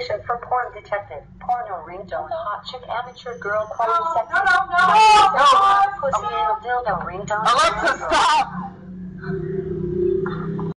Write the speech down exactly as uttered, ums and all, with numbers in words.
Location for porn detected. Porno ringtone. Hot chick amateur girl quality sex. No, no, no, no, no. Pussy anal dildo ringtone. Alexa, stop.